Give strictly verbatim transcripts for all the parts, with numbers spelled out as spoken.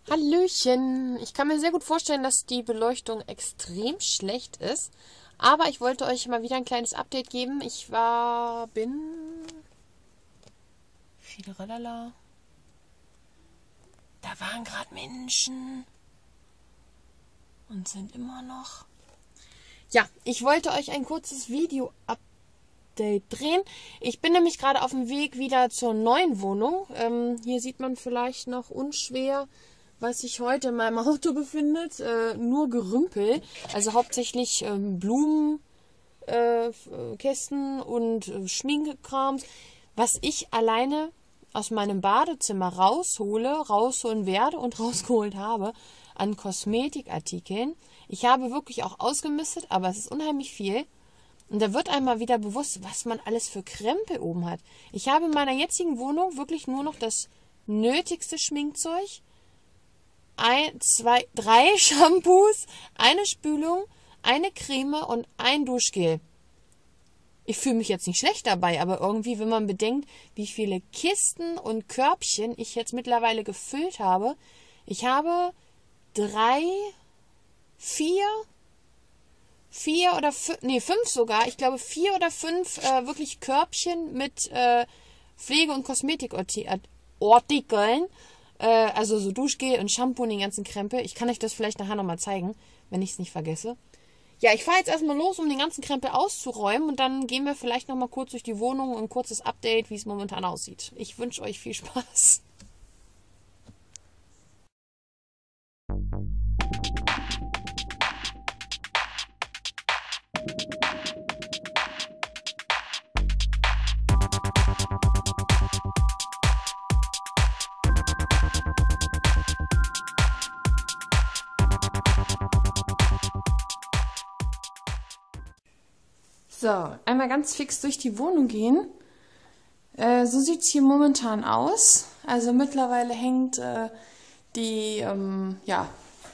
Hallöchen! Ich kann mir sehr gut vorstellen, dass die Beleuchtung extrem schlecht ist. Aber ich wollte euch mal wieder ein kleines Update geben. Ich war, bin... Fiederalala. Da waren gerade Menschen. Und sind immer noch. Ja, ich wollte euch ein kurzes Video-Update drehen. Ich bin nämlich gerade auf dem Weg wieder zur neuen Wohnung. Ähm, hier sieht man vielleicht noch unschwer, was sich heute in meinem Auto befindet. Äh, nur Gerümpel. Also hauptsächlich ähm, Blumenkästen äh, und äh, Schminkekrams. Was ich alleine aus meinem Badezimmer raushole, rausholen werde und rausgeholt habe an Kosmetikartikeln. Ich habe wirklich auch ausgemistet, aber es ist unheimlich viel. Und da wird einmal wieder bewusst, was man alles für Krempel oben hat. Ich habe in meiner jetzigen Wohnung wirklich nur noch das nötigste Schminkzeug. Ein, zwei, drei Shampoos, eine Spülung, eine Creme und ein Duschgel. Ich fühle mich jetzt nicht schlecht dabei, aber irgendwie, wenn man bedenkt, wie viele Kisten und Körbchen ich jetzt mittlerweile gefüllt habe. Ich habe drei, vier, vier oder fünf, nee, fünf sogar. Ich glaube, vier oder fünf äh, wirklich Körbchen mit äh, Pflege- und Kosmetikartikeln. Äh, also so Duschgel und Shampoo und den ganzen Krempel. Ich kann euch das vielleicht nachher nochmal zeigen, wenn ich es nicht vergesse. Ja, ich fahre jetzt erstmal los, um den ganzen Krempel auszuräumen. Und dann gehen wir vielleicht nochmal kurz durch die Wohnung und ein kurzes Update, wie es momentan aussieht. Ich wünsche euch viel Spaß. So, einmal ganz fix durch die Wohnung gehen. Äh, so sieht es hier momentan aus. Also mittlerweile hängt äh, die ähm, ja,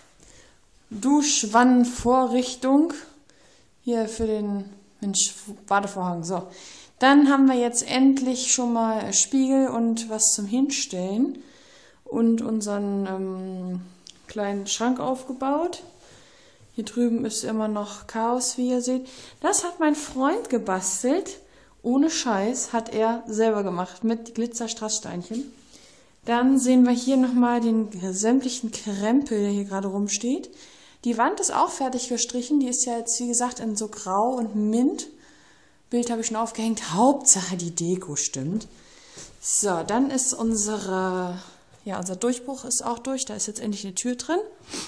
Duschwannenvorrichtung hier für den Mensch, Badevorhang. So, dann haben wir jetzt endlich schon mal Spiegel und was zum Hinstellen und unseren ähm, kleinen Schrank aufgebaut. Hier drüben ist immer noch Chaos, wie ihr seht. Das hat mein Freund gebastelt. Ohne Scheiß hat er selber gemacht mit Glitzerstrasssteinchen. Dann sehen wir hier nochmal den sämtlichen Krempel, der hier gerade rumsteht. Die Wand ist auch fertig gestrichen. Die ist ja jetzt, wie gesagt, in so Grau und Mint. Bild habe ich schon aufgehängt. Hauptsache die Deko stimmt. So, dann ist unsere, ja, unser Durchbruch ist auch durch. Da ist jetzt endlich eine Tür drin.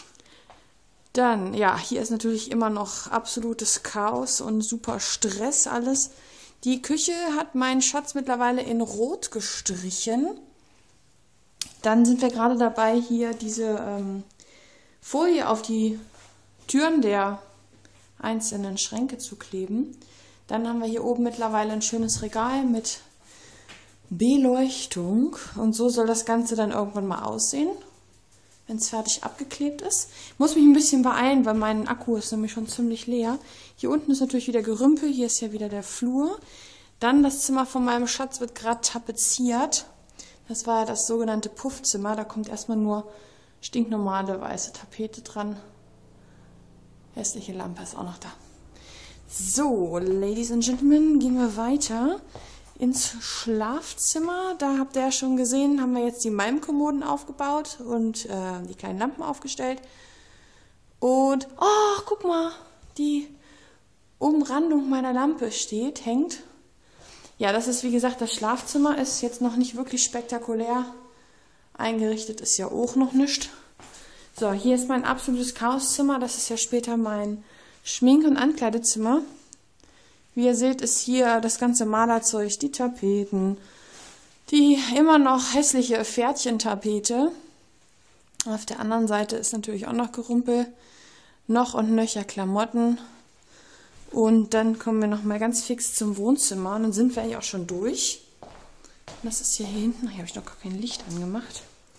Dann, ja, hier ist natürlich immer noch absolutes Chaos und super Stress alles. Die Küche hat mein Schatz mittlerweile in Rot gestrichen. Dann sind wir gerade dabei, hier diese ähm, Folie auf die Türen der einzelnen Schränke zu kleben. Dann haben wir hier oben mittlerweile ein schönes Regal mit Beleuchtung. Und so soll das Ganze dann irgendwann mal aussehen, wenn es fertig abgeklebt ist. Ich muss mich ein bisschen beeilen, weil mein Akku ist nämlich schon ziemlich leer. Hier unten ist natürlich wieder Gerümpel, hier ist ja wieder der Flur. Dann das Zimmer von meinem Schatz wird gerade tapeziert. Das war das sogenannte Puffzimmer. Da kommt erstmal nur stinknormale weiße Tapete dran. Hässliche Lampe ist auch noch da. So, Ladies and Gentlemen, gehen wir weiter ins Schlafzimmer. Da habt ihr ja schon gesehen, haben wir jetzt die Malmkommoden aufgebaut und äh, die kleinen Lampen aufgestellt. Und, oh, guck mal, die Umrandung meiner Lampe steht, hängt. Ja, das ist, wie gesagt, das Schlafzimmer. Ist jetzt noch nicht wirklich spektakulär eingerichtet, ist ja auch noch nichts. So, hier ist mein absolutes Chaoszimmer. Das ist ja später mein Schmink- und Ankleidezimmer. Wie ihr seht, ist hier das ganze Malerzeug, die Tapeten, die immer noch hässliche Pferdchentapete. Auf der anderen Seite ist natürlich auch noch Gerümpel, noch und nöcher Klamotten. Und dann kommen wir noch mal ganz fix zum Wohnzimmer und dann sind wir eigentlich auch schon durch. Das ist hier hinten, hier habe ich noch gar kein Licht angemacht.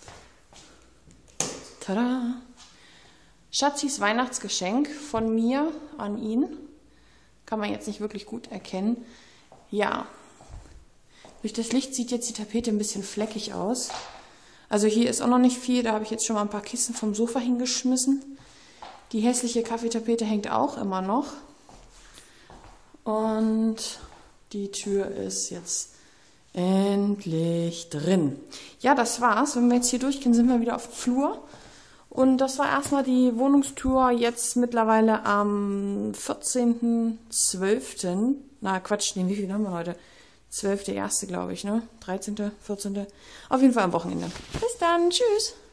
Tada! Schatzis Weihnachtsgeschenk von mir an ihn. Kann man jetzt nicht wirklich gut erkennen. Ja, durch das Licht sieht jetzt die Tapete ein bisschen fleckig aus. Also hier ist auch noch nicht viel. Da habe ich jetzt schon mal ein paar Kissen vom Sofa hingeschmissen. Die hässliche Kaffeetapete hängt auch immer noch. Und die Tür ist jetzt endlich drin. Ja, das war's. Wenn wir jetzt hier durchgehen, sind wir wieder auf dem Flur. Und das war erstmal die Wohnungstour jetzt mittlerweile am vierzehnten zwölften Na Quatsch, nee, wie viel haben wir heute? zwölfte erste glaube ich, ne? dreizehnte, vierzehnte Auf jeden Fall am Wochenende. Bis dann, tschüss!